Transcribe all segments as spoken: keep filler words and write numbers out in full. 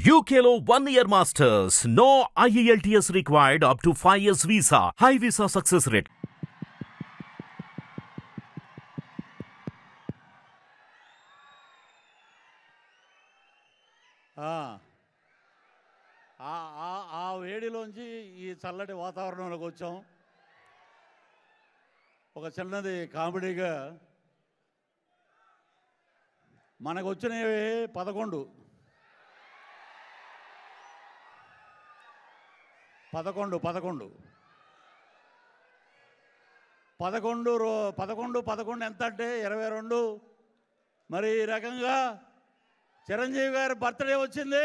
U K లో one year masters. No I E L T S required up to five years visa. High visa success rate. ఆ వేడిలోంచి ఈ చల్లటి వాతావరణంలోకి వచ్చాం. ఒక చిన్నది కామెడీగా మనకు వచ్చినవి పదకొండు పదకొండు పదకొండు పదకొండు రో పదకొండు పదకొండు ఎంత అంటే ఇరవై రెండు. మరి ఈ రకంగా చిరంజీవి గారి బర్త్డే వచ్చింది.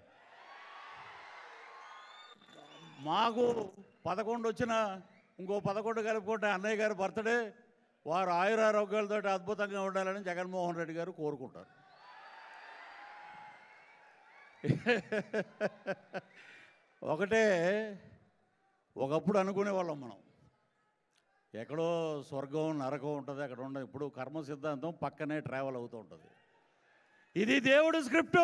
మాకు పదకొండు వచ్చిన ఇంకో పదకొండు కలుపుకుంటే అన్నయ్య గారి బర్త్డే. వారు ఆయురారోగ్యాలతో అద్భుతంగా ఉండాలని జగన్మోహన్ రెడ్డి గారు కోరుకుంటారు. ఒకటే ఒకప్పుడు అనుకునే వాళ్ళం మనం, ఎక్కడో స్వర్గం నరకం ఉంటుంది, అక్కడ ఉండదు. ఇప్పుడు కర్మ సిద్ధాంతం పక్కనే ట్రావెల్ అవుతూ ఉంటుంది. ఇది దేవుడి స్క్రిప్టు.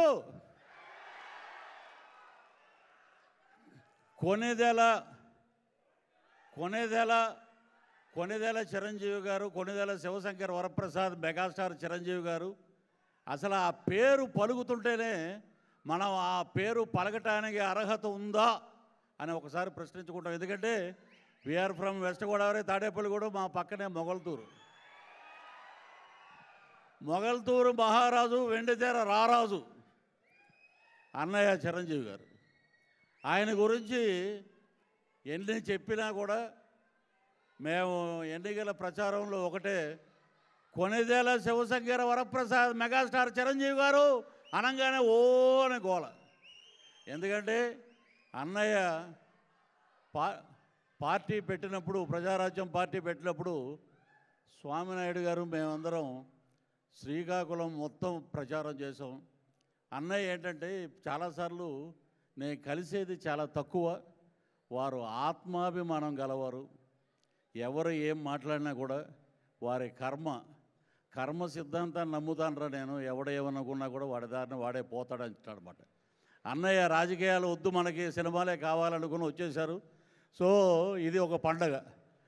కొనేదేల కొనేదేల కొనేదేల చిరంజీవి గారు, కొనేదేల శివశంకర్ వరప్రసాద్, మెగాస్టార్ చిరంజీవి గారు. అసలు ఆ పేరు పలుకుతుంటేనే మనం ఆ పేరు పలకటానికి అర్హత ఉందా అని ఒకసారి ప్రశ్నించుకుంటాం. ఎందుకంటే we are from west Godavari, Tadepalligudem, మా పక్కనే మొగల్తూరు. మొగల్తూరు మహారాజు, వెండితెర రారాజు అన్నయ్య చిరంజీవి గారు. ఆయన గురించి ఎన్ని చెప్పినా కూడా మేము ఎన్నికల ప్రచారంలో ఒకటే, కొనేదేల శివశంకర వరప్రసాద్ మెగాస్టార్ చిరంజీవి గారు అనగానే ఓ అని గోల. ఎందుకంటే అన్నయ్య పా పార్టీ పెట్టినప్పుడు, ప్రజారాజ్యం పార్టీ పెట్టినప్పుడు స్వామినాయుడు గారు మేమందరం శ్రీకాకుళం మొత్తం ప్రచారం చేసాం. అన్నయ్య ఏంటంటే చాలాసార్లు నేను కలిసేది చాలా తక్కువ. వారు ఆత్మాభిమానం గలవారు. ఎవరు ఏం మాట్లాడినా కూడా వారి కర్మ కర్మ సిద్ధాంతాన్ని నమ్ముతానరా నేను, ఎవడేమనుకున్నా కూడా వాడి దారిని వాడే పోతాడని అనమాట. అన్నయ్య రాజకీయాలు వద్దు, మనకి సినిమాలే కావాలనుకుని వచ్చేశారు. సో ఇది ఒక పండగ.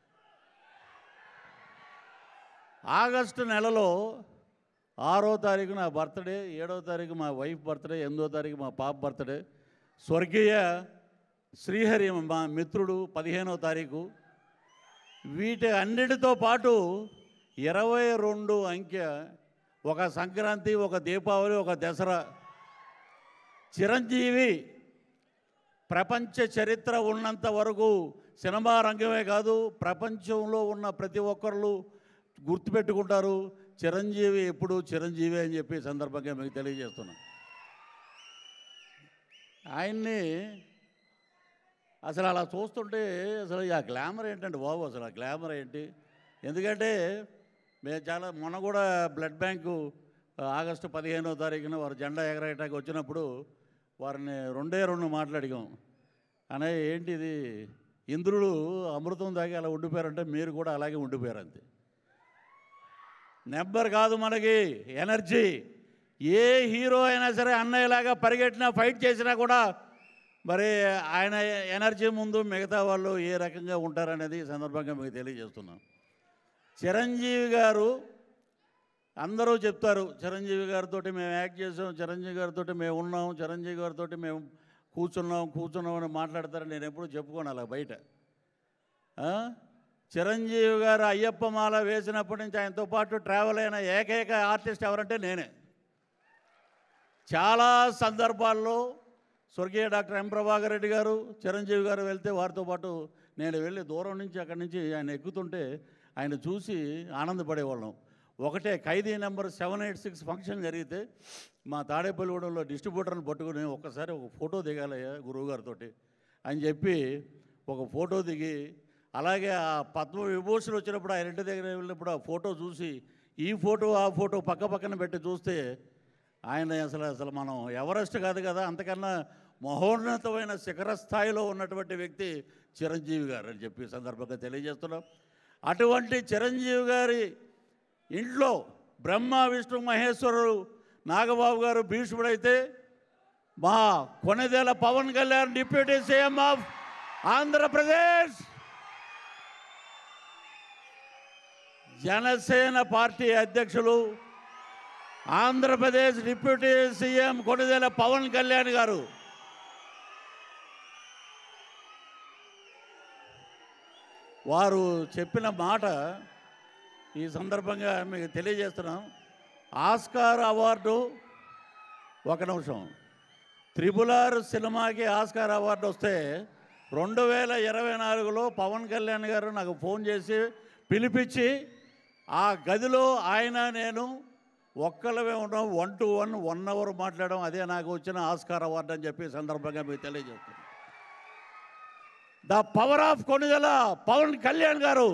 ఆగస్టు నెలలో ఆరో తారీఖు నా బర్త్డే, ఏడో తారీఖు మా వైఫ్ బర్త్డే, ఎనిమిదో తారీఖు మా పాప బర్త్డే. స్వర్గీయ శ్రీహరి మా మిత్రుడు పదిహేనో తారీఖు. వీటి అన్నిటితో పాటు ఇరవై రెండు అంకె ఒక సంక్రాంతి, ఒక దీపావళి, ఒక దసరా. చిరంజీవి ప్రపంచ చరిత్ర ఉన్నంత వరకు సినిమా రంగమే కాదు, ప్రపంచంలో ఉన్న ప్రతి ఒక్కరు గుర్తుపెట్టుకుంటారు చిరంజీవి ఎప్పుడు చిరంజీవి అని చెప్పి సందర్భంగా మీకు తెలియజేస్తున్నాను. ఆయన్ని అసలు అలా చూస్తుంటే అసలు ఆ గ్లామర్ ఏంటంటే బాబు, అసలు ఆ గ్లామర్ ఏంటి? ఎందుకంటే మేము చాలా మొన్న కూడా బ్లడ్ బ్యాంకు ఆగస్టు పదిహేనో తారీఖున వారు జెండా ఎగరేయటానికి వచ్చినప్పుడు వారిని రెండే రెండు మాట్లాడిగాం. అనే ఏంటిది, ఇంద్రుడు అమృతం దాగి అలా ఉండిపోయారంటే మీరు కూడా అలాగే ఉండిపోయారు అంతే. నెంబర్ కాదు మనకి, ఎనర్జీ. ఏ హీరో అయినా సరే అన్నయ్యలాగా పరిగెట్టినా ఫైట్ చేసినా కూడా మరి ఆయన ఎనర్జీ ముందు మిగతా వాళ్ళు ఏ రకంగా ఉంటారనేది ఈ సందర్భంగా మీకు తెలియజేస్తున్నాం. చిరంజీవి గారు అందరూ చెప్తారు, చిరంజీవి గారితో మేము యాక్ట్ చేసాం, చిరంజీవి గారితో మేము ఉన్నాం, చిరంజీవి గారితో మేము కూర్చున్నాం కూర్చున్నాం అని మాట్లాడతారు. నేను ఎప్పుడు చెప్పుకోను అలా బయట. చిరంజీవి గారు అయ్యప్ప మాల వేసినప్పటి నుంచి ఆయనతో పాటు ట్రావెల్ అయిన ఏకైక ఆర్టిస్ట్ ఎవరంటే నేనే. చాలా సందర్భాల్లో స్వర్గీయ డాక్టర్ ఎం ప్రభాకర్ రెడ్డి గారు, చిరంజీవి గారు వెళ్తే వారితో పాటు నేను వెళ్ళి దూరం నుంచి అక్కడి నుంచి ఆయన ఎక్కుతుంటే ఆయన చూసి ఆనందపడేవాళ్ళం. ఒకటే Khaidi number seven eight six function జరిగితే మా తాడేపల్లిగూడెంలో డిస్ట్రిబ్యూటర్ని పట్టుకుని ఒక్కసారి ఒక ఫోటో దిగాలయ్యా గురువుగారితో అని చెప్పి ఒక ఫోటో దిగి, అలాగే ఆ పద్మ విభూషణ్ వచ్చినప్పుడు ఆయన ఇంటి దగ్గర వెళ్ళినప్పుడు ఆ ఫోటో చూసి ఈ ఫోటో ఆ ఫోటో పక్క పక్కన పెట్టి చూస్తే ఆయన అసలు అసలు మనం ఎవరెస్ట్ కాదు కదా, అంతకన్నా మహోన్నతమైన శిఖర స్థాయిలో ఉన్నటువంటి వ్యక్తి చిరంజీవి గారు అని చెప్పి సందర్భంగా తెలియజేస్తున్నాం. అటువంటి చిరంజీవి గారి ఇంట్లో బ్రహ్మ విష్ణు మహేశ్వరుడు నాగబాబు గారు భీష్ముడైతే మా Konidela Pawan Kalyan deputy CM of Andhra Pradesh, Janasena party అధ్యక్షులు, ఆంధ్రప్రదేశ్ డిప్యూటీ సీఎం కొణిదెల పవన్ కళ్యాణ్ గారు వారు చెప్పిన మాట ఈ సందర్భంగా మీకు తెలియజేస్తున్నాం. ఆస్కార్ అవార్డు, ఒక నిమిషం, త్రిబుల్ ఆర్ సినిమాకి ఆస్కార్ అవార్డు వస్తే రెండు వేల ఇరవై నాలుగులో పవన్ కళ్యాణ్ గారు నాకు ఫోన్ చేసి పిలిపించి ఆ గదిలో ఆయన నేను ఒక్కళ్ళమే ఉన్నాం, one to one one hour మాట్లాడడం, అదే నాకు వచ్చిన ఆస్కార్ అవార్డు అని చెప్పి సందర్భంగా మీకు తెలియజేస్తున్నాను. The power of Konidela Pawan Kalyan garu.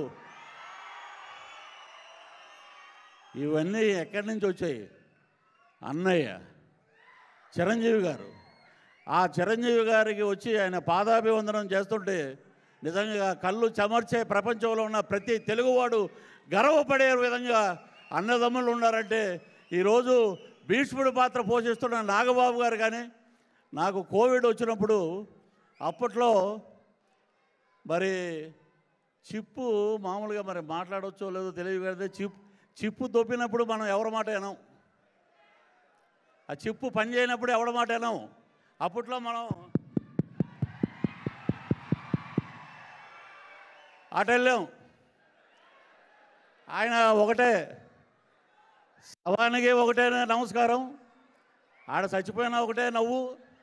ఇవన్నీ ఎక్కడి నుంచి వచ్చాయి? అన్నయ్య చిరంజీవి గారు. ఆ చిరంజీవి గారికి వచ్చి ఆయన పాదాభివందనం చేస్తుంటే నిజంగా కళ్ళు చెమర్చే ప్రపంచంలో ఉన్న ప్రతి తెలుగువాడు గర్వపడే విధంగా అన్నదమ్ములు ఉన్నారంటే ఈరోజు భీష్ముడి పాత్ర పోషిస్తున్న నాగబాబు గారు. కానీ నాకు కోవిడ్ వచ్చినప్పుడు అప్పట్లో మరి చిప్పు మామూలుగా మరి మాట్లాడవచ్చో లేదో తెలియదు, చిప్ చిప్పు దొప్పినప్పుడు మనం ఎవరి మాట వినాం, ఆ చిప్పు పని చేయనప్పుడు ఎవరి మాట వినాం. అప్పట్లో మనం అటు వెళ్ళాం, ఆయన ఒకటే శవానికి ఒకటే నమస్కారం, ఆడ చచ్చిపోయినా ఒకటే నవ్వు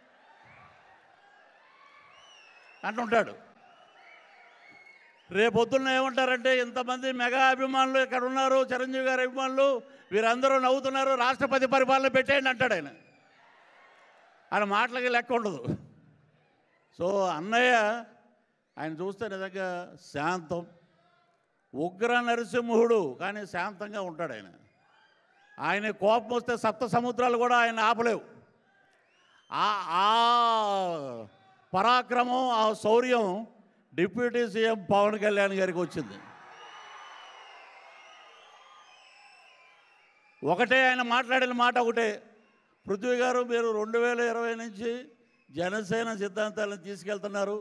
అంటుంటాడు. రేపొద్దున్న ఏమంటారంటే ఇంతమంది మెగా అభిమానులు ఇక్కడ ఉన్నారు, చిరంజీవి గారి అభిమానులు, వీరందరూ నవ్వుతున్నారు, రాష్ట్రపతి పరిపాలన పెట్టేయండి అంటాడు ఆయన. ఆయన మాటలకి లెక్క ఉండదు. సో అన్నయ్య ఆయన చూస్తే నిజంగా శాంతం, ఉగ్ర నరసింహుడు, కానీ శాంతంగా ఉంటాడు ఆయన. ఆయన కోపం వస్తే సప్త సముద్రాలు కూడా ఆయన ఆపలేవు. ఆ పరాక్రమం, ఆ శౌర్యం డిప్యూటీ సీఎం పవన్ కళ్యాణ్ గారికి వచ్చింది. ఒకటే ఆయన మాట్లాడిన మాట ఒకటే, పృథ్వీ గారు మీరు రెండు వేల ఇరవై నుంచి జనసేన సిద్ధాంతాలను తీసుకెళ్తున్నారు,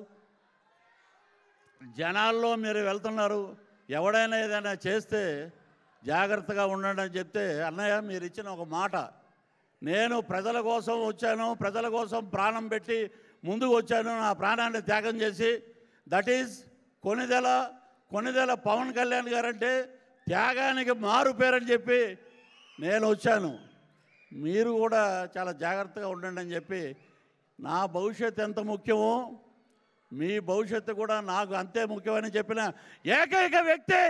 జనాల్లో మీరు వెళ్తున్నారు, ఎవడైనా ఏదైనా చేస్తే జాగ్రత్తగా ఉండండి అని చెప్తే, అన్నయ్య మీరు ఇచ్చిన ఒక మాట, నేను ప్రజల కోసం వచ్చాను, ప్రజల కోసం ప్రాణం పెట్టి ముందుకు వచ్చాను, నా ప్రాణాన్ని త్యాగం చేసి, దట్ ఈజ్ కొణిదెల కొణిదెల పవన్ కళ్యాణ్ గారంటే త్యాగానికి మారు పేరని చెప్పి నేను వచ్చాను, మీరు కూడా చాలా జాగ్రత్తగా ఉండండి అని చెప్పి, నా భవిష్యత్తు ఎంత ముఖ్యమో మీ భవిష్యత్తు కూడా నాకు అంతే ముఖ్యమని చెప్పిన ఏకైక వ్యక్తి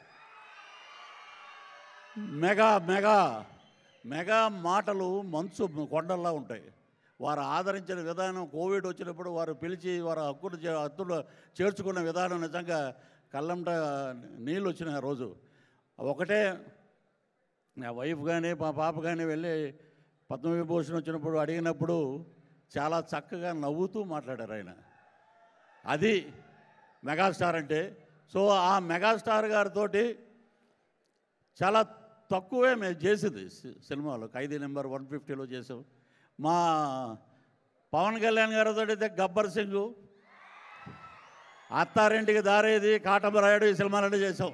మెగా మెగా మెగా మాటలు మంచు కొండల్లా ఉంటాయి. వారు ఆదరించిన విధానం, కోవిడ్ వచ్చినప్పుడు వారు పిలిచి వారు హక్కులు హక్కులు చేర్చుకున్న విధానం నిజంగా కళ్ళంట నీళ్ళు వచ్చిన రోజు. ఒకటే నా వైఫ్ కానీ మా పాప కానీ వెళ్ళి పద్మవిభూషణ్ వచ్చినప్పుడు అడిగినప్పుడు చాలా చక్కగా నవ్వుతూ మాట్లాడారు ఆయన. అది మెగాస్టార్ అంటే. సో ఆ మెగాస్టార్ గారితో చాలా తక్కువే మేము చేసింది సినిమాలో. ఖైదీ నెంబర్ వన్ ఫిఫ్టీలో చేసాం. మా పవన్ కళ్యాణ్ గారితో అయితే గబ్బర్ సింగ్, అత్తారింటికి దారేది, కాటమరాయుడు ఈ సినిమాలన్నీ చేసాం.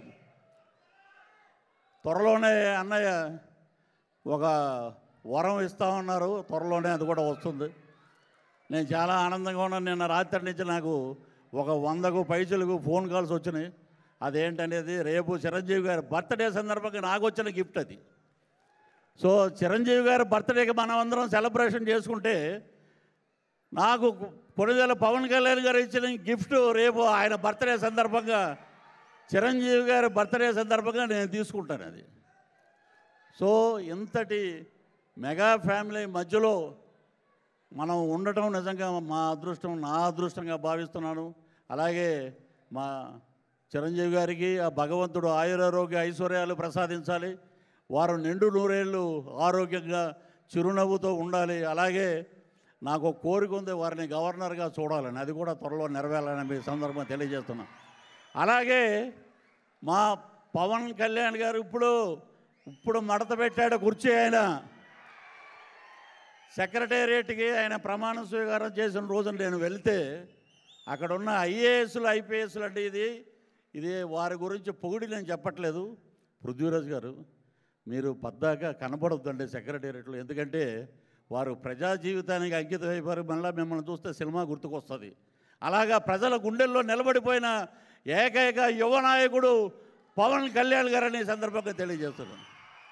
త్వరలోనే అన్నయ్య ఒక వరం ఇస్తామన్నారు, త్వరలోనే అది కూడా వస్తుంది. నేను చాలా ఆనందంగా ఉన్నాను. నిన్న రాత్రి నుంచి నాకు ఒక వందకు పైసలకు ఫోన్ కాల్స్ వచ్చినాయి. అదేంటనేది రేపు చిరంజీవి గారి బర్త్డే సందర్భంగా నాకు వచ్చిన గిఫ్ట్ అది. సో చిరంజీవి గారి బర్త్డేకి మనం అందరం సెలబ్రేషన్ చేసుకుంటే నాకు కొణిదెల పవన్ కళ్యాణ్ గారు ఇచ్చిన గిఫ్ట్ రేపు ఆయన బర్త్డే సందర్భంగా, చిరంజీవి గారి బర్త్డే సందర్భంగా నేను తీసుకుంటాను అది. సో ఇంతటి మెగా ఫ్యామిలీ మధ్యలో మనం ఉండటం నిజంగా మా అదృష్టం, నా అదృష్టంగా భావిస్తున్నాను. అలాగే మా చిరంజీవి గారికి ఆ భగవంతుడు ఆయురారోగ్య ఐశ్వర్యాలు ప్రసాదించాలి. వారు నిండు నూరేళ్ళు ఆరోగ్యంగా చిరునవ్వుతో ఉండాలి. అలాగే నాకు ఒక కోరిక ఉంది, వారిని గవర్నర్గా చూడాలని, అది కూడా త్వరలో నెరవేరాలని మీ సందర్భంగా తెలియజేస్తున్నాం. అలాగే మా పవన్ కళ్యాణ్ గారు ఇప్పుడు ఇప్పుడు మడత పెట్టాడు కుర్చీ. ఆయన సెక్రటేరియట్కి ఆయన ప్రమాణ స్వీకారం చేసిన రోజున నేను వెళ్తే అక్కడ ఉన్న ఐఏఎస్లు ఐపీఎస్లు అంటే ఇది ఇది వారి గురించి పొగిడి నేను చెప్పట్లేదు. పృథ్వీరాజ్ గారు మీరు పద్దాక కనపడొద్దండి సెక్రటేరియట్లో, ఎందుకంటే వారు ప్రజా జీవితానికి అంకితం అయిపోయారు. మళ్ళీ మిమ్మల్ని చూస్తే సినిమా గుర్తుకొస్తుంది. అలాగా ప్రజల గుండెల్లో నిలబడిపోయిన ఏకైక యువ నాయకుడు పవన్ కళ్యాణ్ గారని సందర్భంగా తెలియజేస్తున్నాను.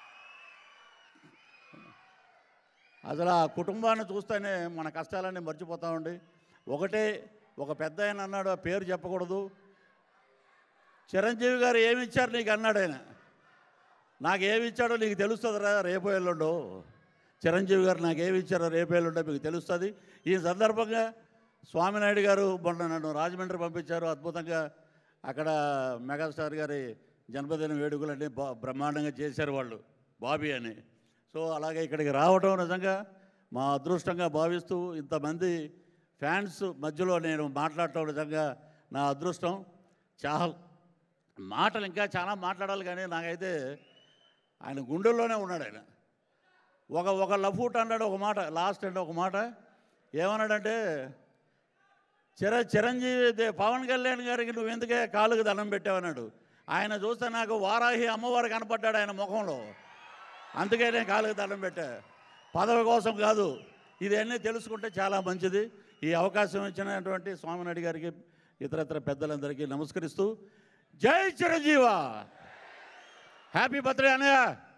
అసలు ఆ కుటుంబాన్ని చూస్తేనే మన కష్టాలన్నీ మర్చిపోతామండి. ఒకటే ఒక పెద్ద ఆయన అన్నాడు, ఆ పేరు చెప్పకూడదు, చిరంజీవి గారు ఏమి ఇచ్చారు నీకు అన్నాడు ఆయన. నాకు ఏమి ఇచ్చాడో నీకు తెలుస్తుందిరా రేపు ఎల్లుండో, చిరంజీవి గారు నాకు ఏమి ఇచ్చారో రేపు ఎల్లుండో మీకు తెలుస్తుంది. ఈ సందర్భంగా స్వామినాయుడు గారు మొన్న నన్ను రాజమండ్రి పంపించారు. అద్భుతంగా అక్కడ మెగాస్టార్ గారి జన్మదిన వేడుకలన్నీ బా బ్రహ్మాండంగా చేశారు వాళ్ళు, బాబీ అని. సో అలాగే ఇక్కడికి రావడం నిజంగా మా అదృష్టంగా భావిస్తూ ఇంతమంది ఫ్యాన్స్ మధ్యలో నేను మాట్లాడటం నిజంగా నా అదృష్టం. చాలా మాటలు ఇంకా చాలా మాట్లాడాలి, కానీ నాకైతే ఆయన గుండెల్లోనే ఉన్నాడు ఆయన. ఒక ఒక లఫూట్ అన్నాడు ఒక మాట, లాస్ట్ అంటే ఒక మాట ఏమన్నాడంటే, చిర చిరంజీవి పవన్ కళ్యాణ్ గారికి నువ్వు ఎందుకే కాళ్ళకు దండం పెట్టావన్నాడు. ఆయన చూస్తే నాకు వారాహి అమ్మవారు కనపడ్డాడు ఆయన ముఖంలో, అందుకే నేను కాళ్ళకు దండం పెట్టా. పదవి కోసం కాదు, ఇవన్నీ తెలుసుకుంటే చాలా మంచిది. ఈ అవకాశం ఇచ్చినటువంటి స్వామినాయుడు గారికి ఇతరత్ర పెద్దలందరికీ నమస్కరిస్తూ జై చిరంజీవ, హ్యాపీ బర్త్డే అన్నయ్య.